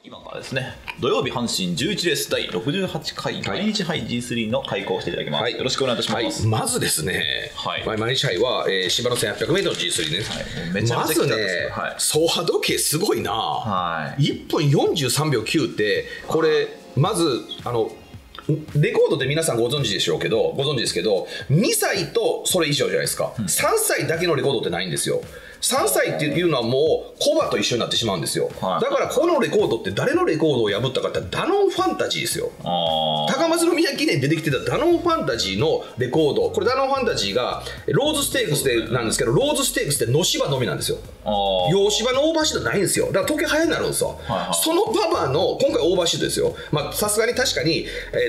今からですね、土曜日阪神11レース第68回毎日杯 G3 の開講をしていただきます。よろしくお願いいたします。 まずですね、毎日杯は芝の 1800m の G3 ね。 めちゃめちゃまずね、走破時計すごいな。1分43秒9って、これ、まず、レコードって皆さんご存知ですけど、2歳とそれ以上じゃないですか。3歳だけのレコードってないんですよ。3歳っていうのはもうコバと一緒になってしまうんですよ。だからこのレコードって誰のレコードを破ったかってダノンファンタジーですよ。高松宮記念出てきてたダノンファンタジーのレコード、これダノンファンタジーがローズステークスでなんですけど、ローズステークスって野芝のみなんですよ。洋芝のオーバーシートないんですよ。だから時計早になるんですよ。そのババの今回オーバーシートですよ。さすがに確かに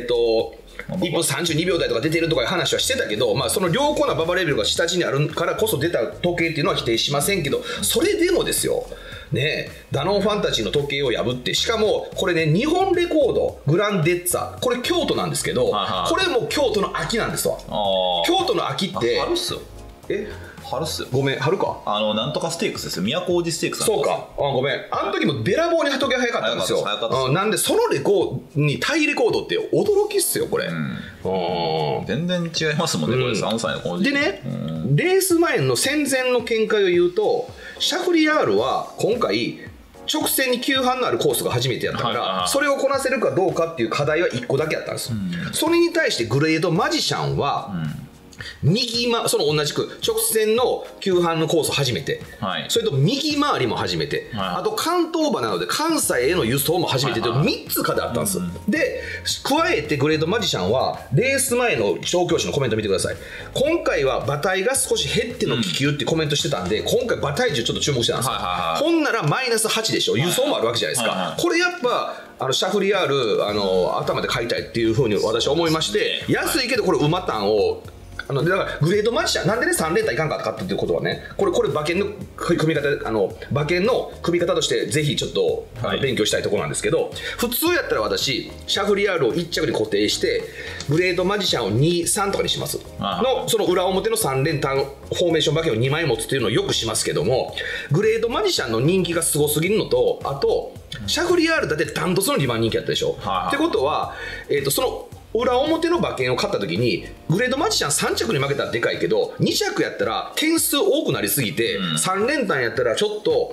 1分32秒台とか出てるとかいう話はしてたけど、その良好なババレベルが下地にあるからこそ出た時計っていうのは否定しませんけど、それでもですよね、ダノンファンタジーの時計を破って、しかもこれね、日本レコードグランデッツァ、これ京都なんですけど、これも京都の秋なんですわ。京都の秋って春っすよ。春っすよ。 ごめん、春か。 なんとかステークスですよ。都大路ステークス。 そうか。ごめん。あの時もべらぼうに時計早かったんですよ。なんで、そのレコードにタイレコードって驚きっすよ、これ。 全然違いますもんね、これ。3歳のこの時期。 でね、レース前の戦前の見解を言うと、シャフリヤールは今回、直線に急半のあるコースが初めてやったから、それをこなせるかどうかっていう課題は1個だけあったんです。それに対してグレードマジシャンは、その同じく直線の急半のコース初めて、それと右回りも初めて、あと関東馬なので関西への輸送も初めてという3つ課題あったんです。で加えてグレードマジシャンはレース前の調教師のコメント見てください。今回は馬体が少し減っての気球ってコメントしてたんで、今回馬体重ちょっと注目してたんですよ。ほんならマイナス8でしょ、輸送もあるわけじゃないですか。これやっぱシャフリヤール頭で買いたいっていうふうに私は思いまして、安いけどこれ馬単をだからグレードマジシャンなんでね3連単いかんかったかっていうことはね、これ馬券の組み方馬券の組み方としてぜひちょっと勉強したいところなんですけど、普通やったら私シャフリヤールを1着に固定してグレードマジシャンを2、3とかにしますの、その裏表の3連単フォーメーション馬券を2枚持つっていうのをよくしますけども、グレードマジシャンの人気がすごすぎるのと、あとシャフリヤールだってダントツの2番人気やったでしょ。ってことはその裏表の馬券を買った時にグレードマジシャン3着に負けたらでかいけど、2着やったら点数多くなりすぎて、3連単やったらちょっと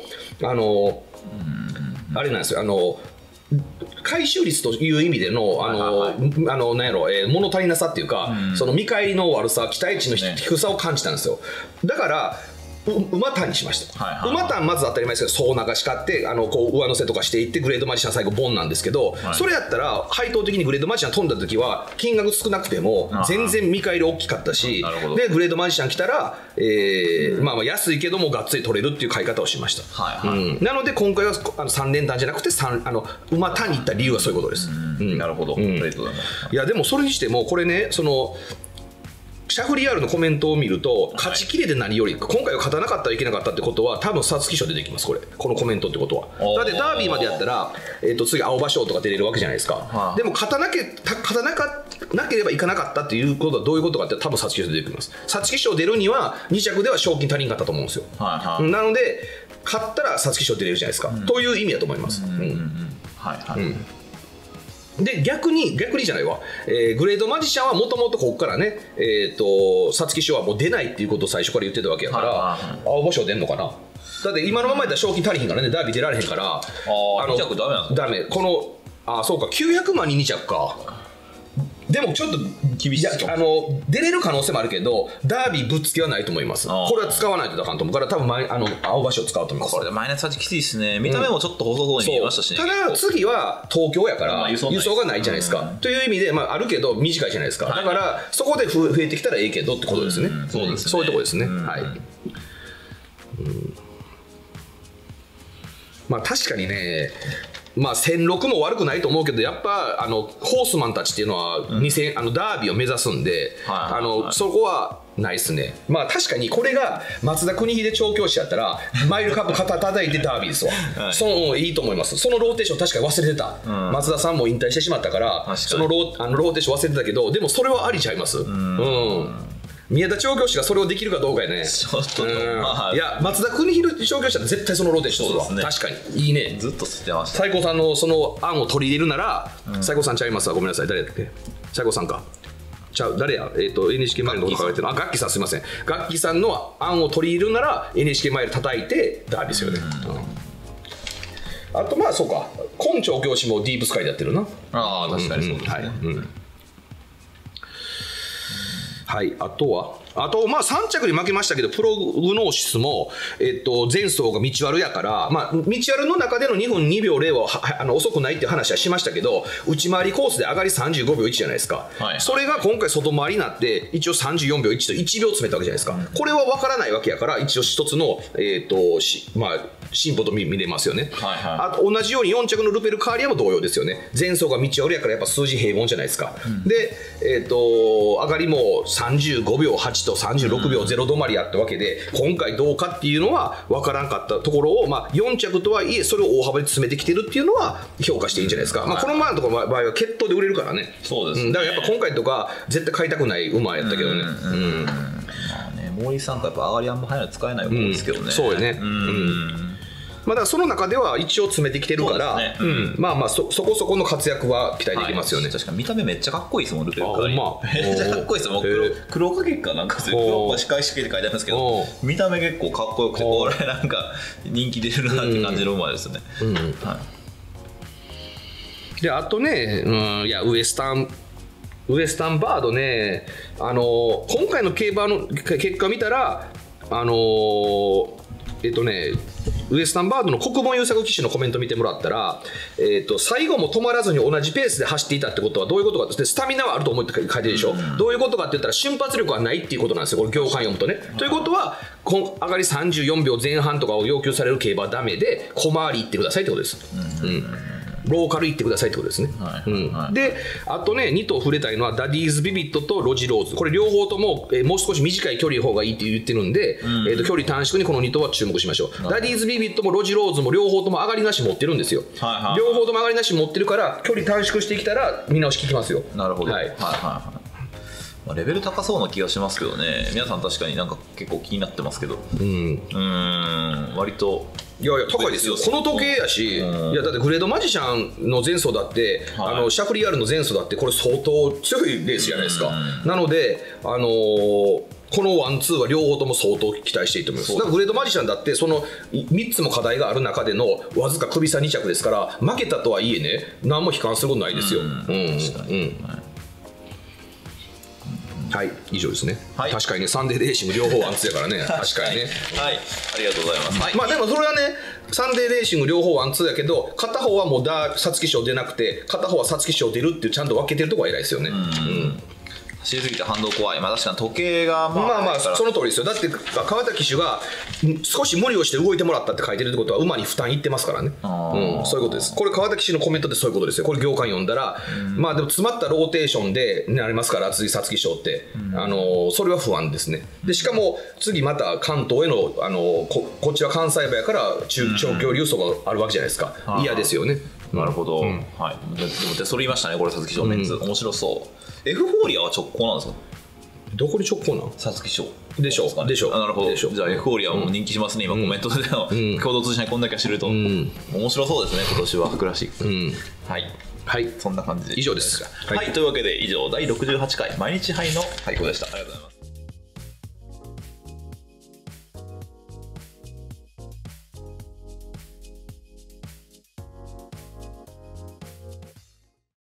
あれなんですよ、回収率という意味でのなんやろ、物足りなさっていうか、その見返りの悪さ、期待値の低さを感じたんですよ。だから馬単にしました。馬単まず当たり前ですけど、総流し買ってこう上乗せとかしていってグレードマジシャン最後ボンなんですけど、それやったら配当的にグレードマジシャン飛んだ時は金額少なくても全然見返り大きかったし、でグレードマジシャン来たら安いけどもがっつり取れるっていう買い方をしました。なので今回は3連単じゃなくて馬単に行った理由はそういうことです。 なるほど。ありがとうございます。 いやでもそれにしてもこれね、シャフリヤールのコメントを見ると、勝ちきれで何より今回は勝たなかったらいけなかったってことは多分皐月賞でできます。このコメントってことはだってダービーまでやったら、次青葉賞とか出れるわけじゃないですか。でも勝たなければいかなかったっていうことはどういうことかって多分皐月賞で出てきます。皐月賞出るには2着では賞金足りんかったと思うんですよ。なので勝ったら皐月賞出れるじゃないですか、という意味だと思います。で逆にじゃないわ、グレードマジシャンはもともとここからね、皐月賞はもう出ないっていうことを最初から言ってたわけやから、青葉賞出んのかな。だって今のままやったら賞金足りへんからね、ダービー出られへんから、 2着ダメなんですか。 ダメ。そうか、900万に2着か。でもちょっと厳しい。出れる可能性もあるけどダービーぶっつけはないと思います。これは使わないとあかんと思うから多分青葉賞使うと思います。 これでマイナス8きついですね。見た目もちょっと細そうに見えましたしね。 ただ次は東京やから輸送がないじゃないですか、という意味であるけど短いじゃないですか。だからそこで増えてきたらええけどってことですね。そういうところですね。確かにね、1006も悪くないと思うけど、やっぱホースマンたちっていうのはダービーを目指すんで、そこはないですね。確かにこれが松田邦秀調教師やったらマイルカップ肩叩いてダービーですわ。いいと思います。そのローテーション確かに忘れてた、松田さんも引退してしまったからそのローテーション忘れてたけど、でもそれはありちゃいます。 宮田調教師がそれをできるかどうかやね。 ちょっと、 いや松田邦弘調教師は絶対そのローテーションするわ。 そうですね、 確かにいいね。 ずっと吸ってました。 西郷さんのその案を取り入れるなら、西郷さんちゃいますわ、ごめんなさい、誰だっけ、西郷さんか、ちゃう、誰や、NHK マイルのこと書かれてるの、ガッキーさん、すみません、ガッキーさんの案を取り入れるなら、NHK マイル叩いて、ダービーですよね。あと、まあ、そうか、今調教師もディープスカイでやってるな。 ああ、確かにそうですね。 はい、あと、まあ、3着に負けましたけど、プログノーシスも、前走が道悪やから、まあ、道悪の中での2分2秒0は遅くないっていう話はしましたけど、内回りコースで上がり35秒1じゃないですか、はい、それが今回、外回りになって、一応34秒1と1秒詰めたわけじゃないですか、これは分からないわけやから、一応一つの、まあ、進歩と見れますよね、はいはい、あと同じように4着のルペルカーリアも同様ですよね、前走が道悪やから、やっぱ数字平凡じゃないですか、で、上がりも35秒8と36秒0止まりやったわけで、今回どうかっていうのは分からんかったところを、まあ、4着とはいえそれを大幅に詰めてきてるっていうのは評価していいんじゃないですか、まあ、この前のところの場合は決闘で売れるからね。 そうですね、 だからやっぱ今回とか絶対買いたくない馬やったけどね。 毛利さんかやっぱ上がりあんま早いの使えない馬ですけどね、 そうよね。まあ、だからその中では一応詰めてきてるから、まあまあそこそこの活躍は期待できますよね。 確かに見た目めっちゃかっこいいですもん、ルペルカーリー。めっちゃかっこいいですもん。黒影かなんかそういう黒視界式って書いてあるんですけど、見た目結構かっこよくて、これなんか人気出るなって感じの馬ですね。 であとね、いやウエスタンバードね、今回の競馬の結果見たらウエスタンバードの国分優作騎手のコメント見てもらったら、最後も止まらずに同じペースで走っていたってことはどういうことかですね、スタミナはあると思って書いてるでしょ、どういうことかって言ったら瞬発力はないっていうことなんですよ、これ行間読むとね。ということは上がり34秒前半とかを要求される競馬はダメで、小回り行ってくださいってことです。ローカル行ってくださいってことですね。であとね、2頭触れたいのはダディーズビビットとロジローズ、これ両方とも、もう少し短い距離の方がいいって言ってるんで、距離短縮にこの2頭は注目しましょう。ダディーズビビットもロジローズも両方とも上がりなし持ってるんですよ、両方とも上がりなし持ってるから距離短縮してきたら見直し効きますよ。 なるほど、レベル高そうな気がしますけどね。皆さん確かになんか結構気になってますけど、割といやいや高いですよ、この時計やし、いやだってグレードマジシャンの前走だって、シャフリヤールの前走だって、これ相当強いレースじゃないですか。なので、このワンツーは両方とも相当期待していいと思います。だからグレードマジシャンだって、その3つも課題がある中でのわずか首差2着ですから、負けたとはいえね、何も悲観することないですよ。はい、以上ですね。確かにね、サンデーレーシング両方ワンツーやからね、確かにね。 はい、ありがとうございます。 まあでもそれはね、サンデーレーシング両方ワンツーやけど、片方はもう皐月賞出なくて、片方は皐月賞出るっていうちゃんと分けてるところは偉いですよね。 走りすぎて反動怖い。まあ確かに時計がまあその通りですよ。だって川田騎手が少し無理をして動いてもらったって書いてるってことは馬に負担いってますからね。そういうことです。これ川田騎手のコメントでそういうことですよ。これ行間読んだら、まあでも詰まったローテーションでなりますから、次皐月賞ってそれは不安ですね。でしかも次また関東へのこっちは関西馬やから長距離輸送があるわけじゃないですか。嫌ですよね。 なるほど。はい。でもそれ言いましたね。これ皐月賞メンツ面白そう。エフフォーリアは直行なんですか？ どこに直行なん？ 皐月賞でしょ。なるほど。じゃあエフフォーリアも人気しますね。今コメントで共同通信こんだけ知ると面白そうですね。今年はクラシック。はい。そんな感じで以上です。 はい。というわけで以上第68回毎日杯の開講でした。ありがとうございます。